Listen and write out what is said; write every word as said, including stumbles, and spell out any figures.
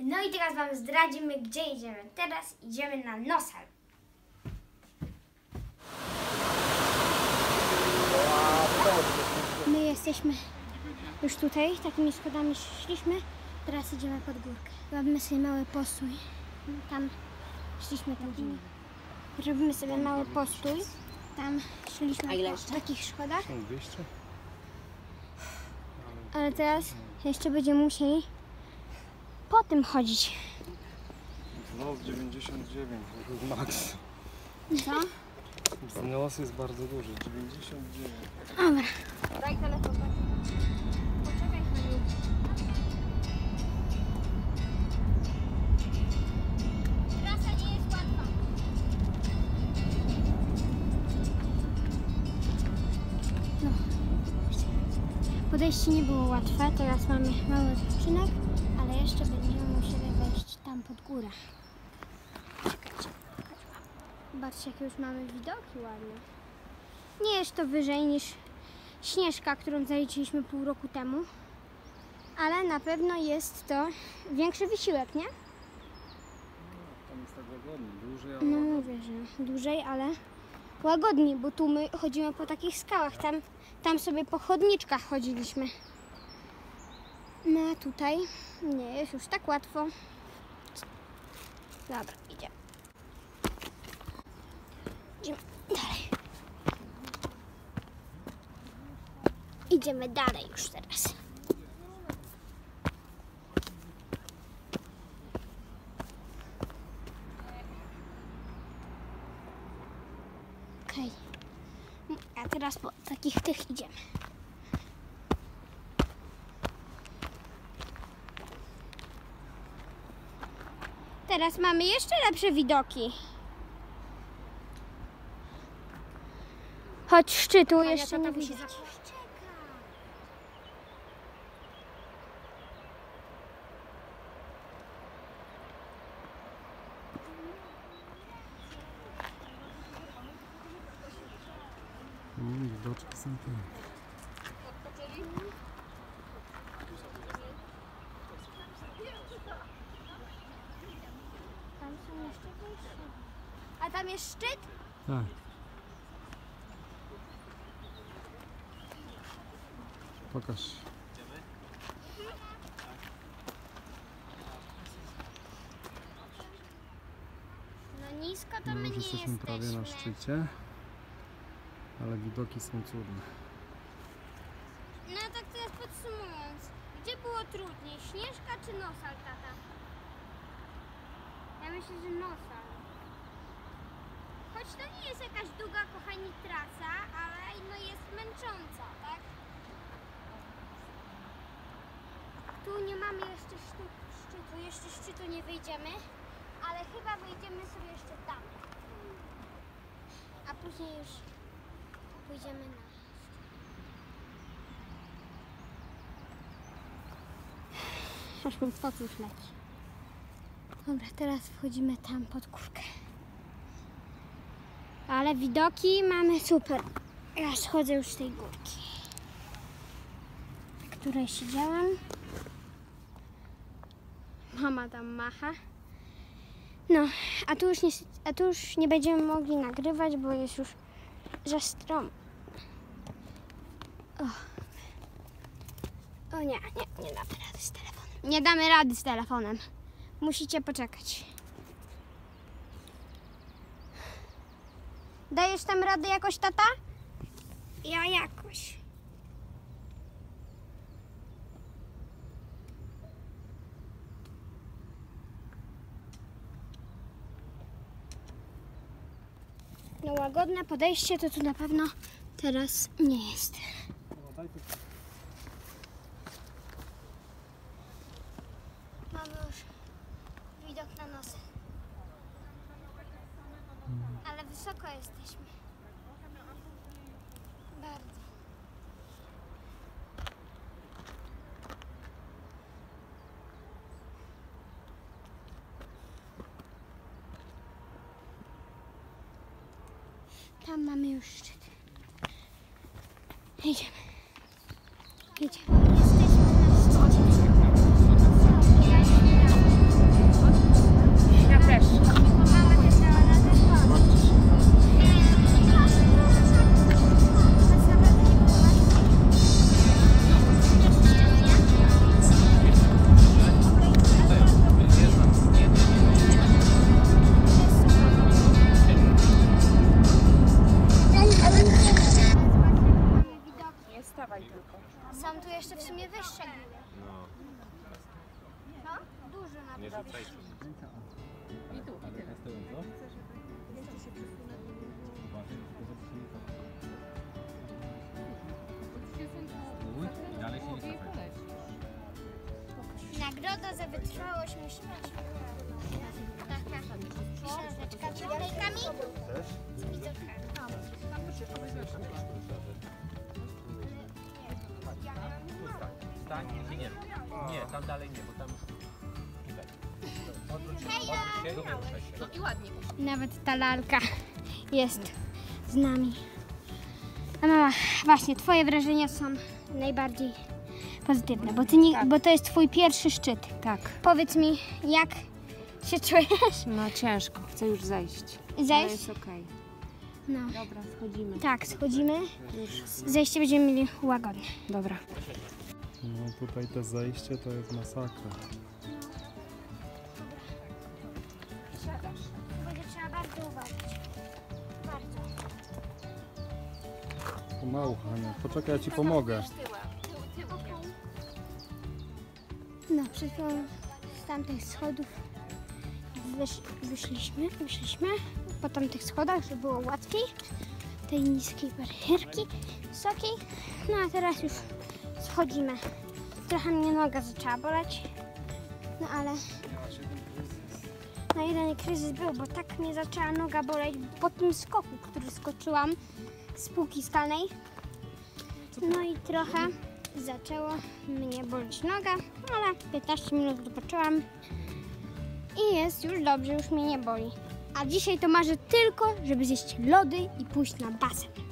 No i teraz wam zdradzimy, gdzie idziemy. Teraz idziemy na Nosal. My jesteśmy już tutaj, takimi schodami szliśmy. Teraz idziemy pod górkę. Robimy sobie mały postój. Tam szliśmy takimi. Robimy sobie mały postój. Tam szliśmy po takich schodach. dwieście? Ale teraz jeszcze będziemy musieli po tym chodzić. Wznos dziewięćdziesiąt dziewięć, to jest max. Co? Wznos jest bardzo duży, dziewięćdziesiąt dziewięć. Dobra. Daj telefon. Poczekaj chwilę. Trasa nie jest łatwa. No. Podejście nie było łatwe, teraz mamy mały odcinek, ale jeszcze będziemy musieli wejść tam pod górę. Zobaczcie, jakie już mamy widoki ładne. Nie jest to wyżej niż Śnieżka, którą zaliczyliśmy pół roku temu, ale na pewno jest to większy wysiłek, nie? No, tam jest tak łagodnie, dłużej, ale No łagodnie. mówię, że dłużej, ale łagodniej, bo tu my chodzimy po takich skałach, tam, tam sobie po chodniczkach chodziliśmy. No a tutaj nie jest już tak łatwo. Dobra, idziemy. Idziemy dalej. Idziemy dalej już teraz. Okej. Okay. A teraz po takich tych idziemy. Teraz mamy jeszcze lepsze widoki. Choć szczytu jeszcze nie widać. Mm, widoczki są piękne. Tam są jeszcze wyższe. A tam jest szczyt? Tak. Pokaż. No nisko to No my już nie jesteśmy jesteśmy. prawie na szczycie, ale widoki są cudne. No tak teraz podsumując, gdzie było trudniej, Śnieżka czy Nosal, tata? Ja myślę, że Nosal. Choć to nie jest jakaś długa, kochani, trasa, ale no jest męcząca, tak? Tu nie mamy jeszcze sztu- szczytu, jeszcze szczytu nie wyjdziemy, ale chyba wyjdziemy sobie jeszcze tam. A później już pójdziemy na szczyt. Aż mi pot już leci. Dobra, teraz wchodzimy tam pod górkę. Ale widoki mamy super. Ja schodzę już z tej górki, na której siedziałam. Mama tam macha. No, a tu już nie, a tu już nie będziemy mogli nagrywać, bo jest już za strom. O, o nie, nie, nie damy rady z telefonem. Nie damy rady z telefonem. Musicie poczekać. Dajesz tam radę jakoś, tata? Ja jakoś. No łagodne podejście to tu na pewno teraz nie jest. Mamy już widok na nosy. Ale wysoko jesteśmy. Bardzo. Tam mamy już szczyt. Idziemy. Idziemy. Jesteśmy na szczycie. jeszcze w sumie wyższe. No, No, dużo na nie rzucajcie. Dalej się nie cofaj. Nagroda za wytrwałość musi być. Taka książeczka z naklejkami. Z widzokami. Stań i się nie rusz. Nie, tam dalej nie, bo tam już... Tutaj. Odwróć się, odwróć się i nie ruszaj się. No i ładnie. Nawet ta lalka jest z nami. A mama, właśnie, twoje wrażenia są najbardziej pozytywne, bo, ty nie, bo to jest twój pierwszy szczyt. Tak. Powiedz mi, jak się czujesz? No ciężko, chcę już zejść. Zejść? Ale jest okej. No. Dobra, wchodzimy. Tak, schodzimy. Już. Zejście będziemy mieli łagodne. Dobra. No tutaj to zejście to jest masakra. Siadasz. Będzie trzeba bardzo uważać. Bardzo. Pomału, Hania. Poczekaj, ja ci pomogę. No, przed chwilą z tamtych schodów wysz, wyszliśmy, wyszliśmy po tamtych schodach, żeby było łatwiej. Tej niskiej barierki, wysokiej. No a teraz już schodzimy. Trochę mnie noga zaczęła boleć, no ale no jeden kryzys był, bo tak mnie zaczęła noga boleć po tym skoku, który skoczyłam z półki skalnej. No i trochę zaczęło mnie boleć noga, ale piętnaście minut odpoczęłam i jest już dobrze, już mnie nie boli. A dzisiaj to marzę tylko, żeby zjeść lody i pójść na basen.